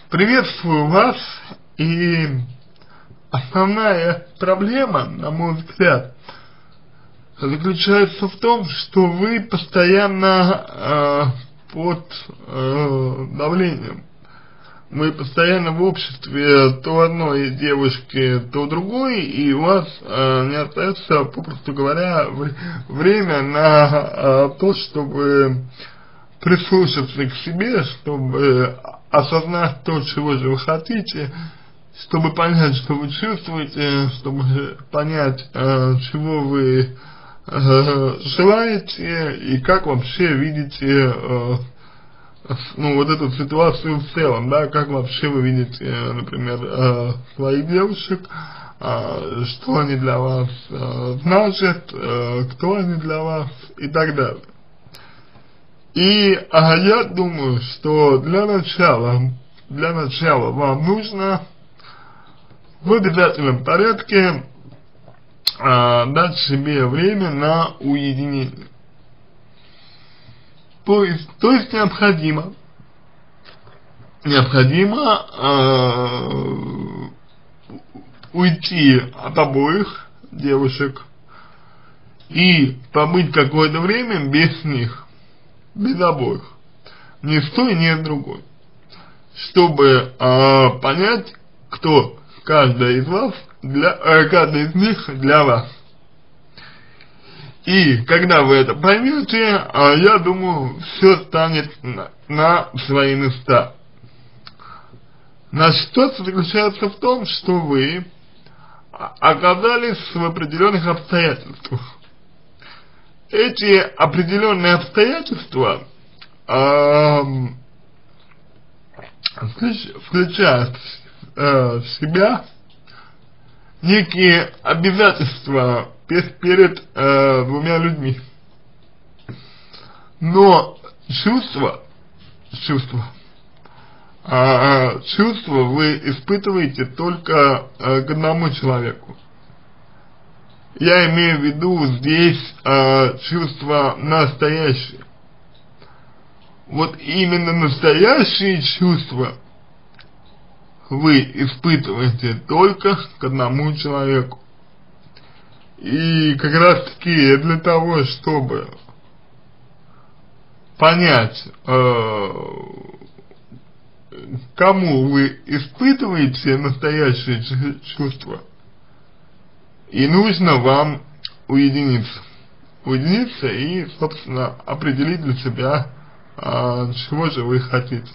Приветствую вас, и основная проблема, на мой взгляд, заключается в том, что вы постоянно под давлением. Вы постоянно в обществе то одной девушки, то другой, и у вас не остается, попросту говоря, время на то, чтобы прислушаться к себе, чтобы осознать то, чего же вы хотите, чтобы понять, что вы чувствуете, чтобы понять, чего вы желаете и как вообще видите вот эту ситуацию в целом, да, как вообще вы видите, например, своих девушек, что они для вас значат, кто они для вас и так далее. И я думаю, что для начала вам нужно в обязательном порядке дать себе время на уединение. То есть необходимо уйти от обоих девушек и побыть какое-то время без них, без обоих, ни с той, ни с другой, чтобы понять, кто каждая из них для вас. И когда вы это поймете, я думаю, все станет на свои места. Наша ситуация заключается в том, что вы оказались в определенных обстоятельствах. Эти определенные обстоятельства включают в себя некие обязательства перед двумя людьми. Но чувства вы испытываете только к одному человеку. Я имею в виду здесь чувства настоящие. Вот именно настоящие чувства вы испытываете только к одному человеку. И как раз таки для того, чтобы понять, кому вы испытываете настоящие чувства, и нужно вам уединиться и, собственно, определить для себя, чего же вы хотите.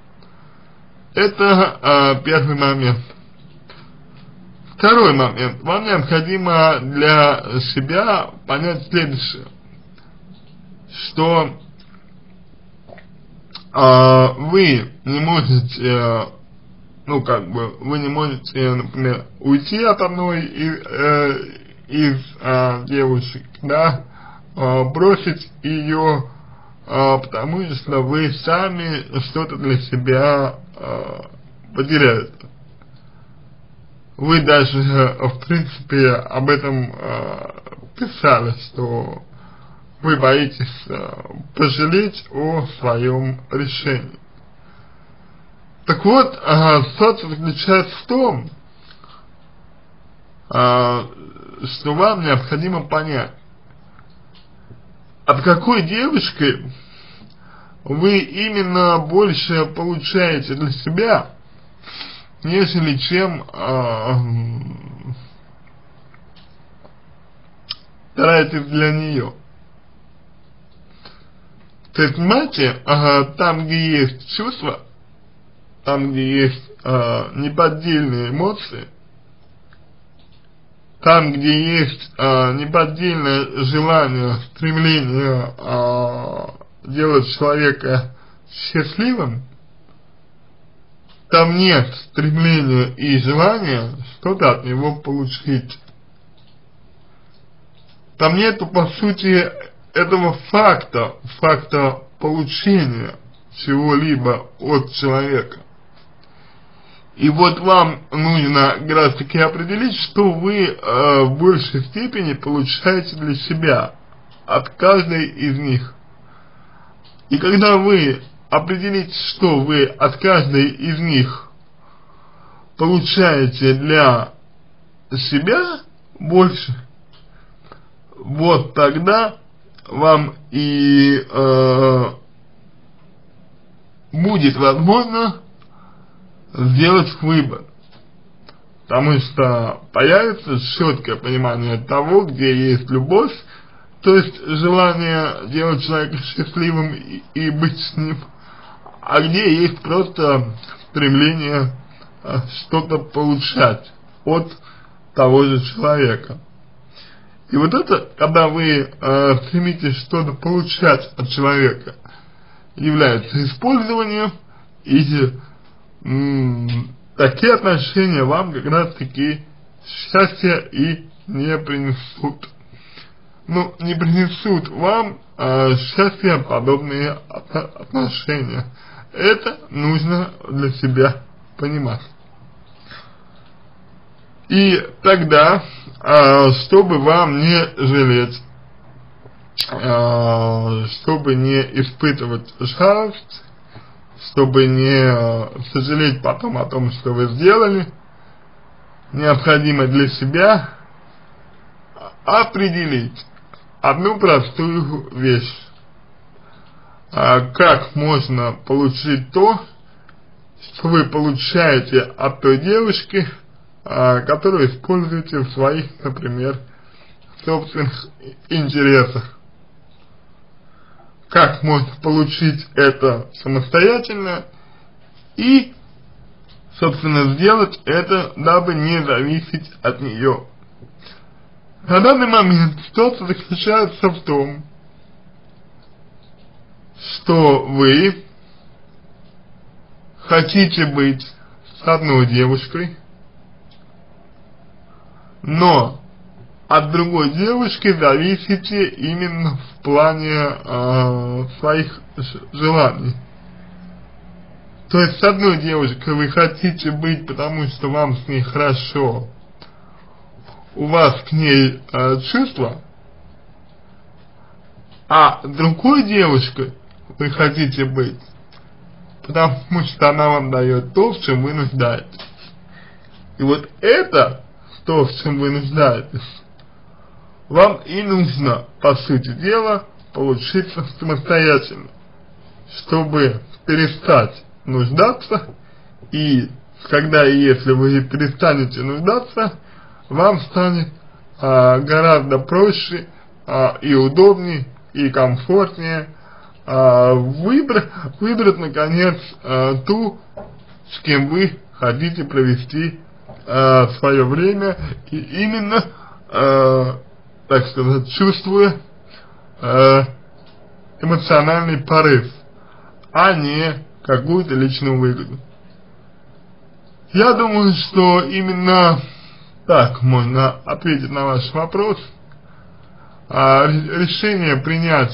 Это первый момент. Второй момент. Вам необходимо для себя понять следующее, что вы не можете, вы не можете, например, уйти от одной из девушек, да, бросить ее, потому что вы сами что-то для себя потеряете. Вы даже, в принципе, об этом писали, что вы боитесь пожалеть о своем решении. Так вот, ситуация заключается в том, что вам необходимо понять, от какой девушки вы именно больше получаете для себя, нежели чем стараетесь для нее. То есть, понимаете, там, где есть чувства, там, где есть неподдельные эмоции, там, где есть неподдельное желание, стремление делать человека счастливым, там нет стремления и желания что-то от него получить. Там нету, по сути, этого факта получения чего-либо от человека. И вот вам нужно как раз таки определить, что вы в большей степени получаете для себя от каждой из них. И когда вы определить, что вы от каждой из них получаете для себя больше, вот тогда вам и будет возможно сделать выбор. Потому что появится четкое понимание того, где есть любовь, то есть желание делать человека счастливым и быть с ним, а где есть просто стремление что-то получать от того же человека. И вот это, когда вы стремитесь что-то получать от человека, является использованием, и такие отношения вам как раз таки счастья и не принесут. Ну, не принесут вам счастья подобные отношения. Это нужно для себя понимать. И тогда, чтобы вам не жалеть, чтобы не испытывать жалость, чтобы не сожалеть потом о том, что вы сделали, необходимо для себя определить одну простую вещь. Как можно получить то, что вы получаете от той девушки, которую используете в своих, например, собственных интересах. Как можно получить это самостоятельно и, собственно, сделать это, дабы не зависеть от нее. На данный момент ситуация заключается в том, что вы хотите быть с одной девушкой, но от другой девушки зависите именно в плане своих желаний. То есть с одной девушкой вы хотите быть, потому что вам с ней хорошо, у вас к ней чувства, а другой девушкой вы хотите быть, потому что она вам дает то, в чем вы нуждаетесь. И вот это то, в чем вы нуждаетесь, вам и нужно, по сути дела, получиться самостоятельно, чтобы перестать нуждаться, и когда и если вы перестанете нуждаться, вам станет гораздо проще и удобнее, и комфортнее выбрать наконец ту, с кем вы хотите провести свое время, и именно, так сказать, чувствуя эмоциональный порыв, а не какую-то личную выгоду. Я думаю, что именно так можно ответить на ваш вопрос. Решение принять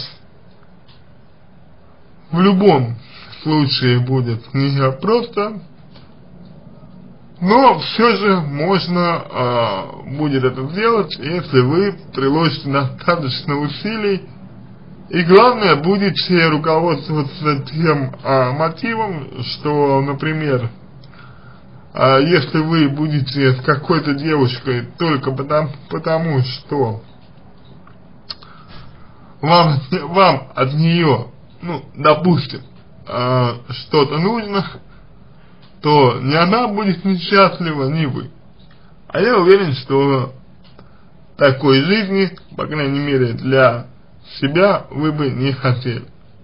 в любом случае будет не просто, но все же можно будет это сделать, если вы приложите достаточно усилий, и главное, будете руководствоваться тем мотивом, что, например, если вы будете с какой-то девушкой только потому что вам от нее, ну, допустим, что-то нужно, то ни она будет несчастлива, ни вы. А я уверен, что такой жизни, по крайней мере для себя, вы бы не хотели.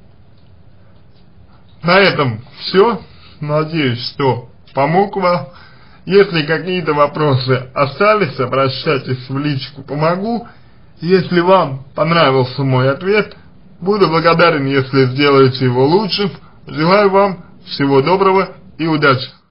На этом все. Надеюсь, что помог вам. Если какие-то вопросы остались, обращайтесь в личку, помогу. Если вам понравился мой ответ, буду благодарен, если сделаете его лучшим. Желаю вам всего доброго и удачи!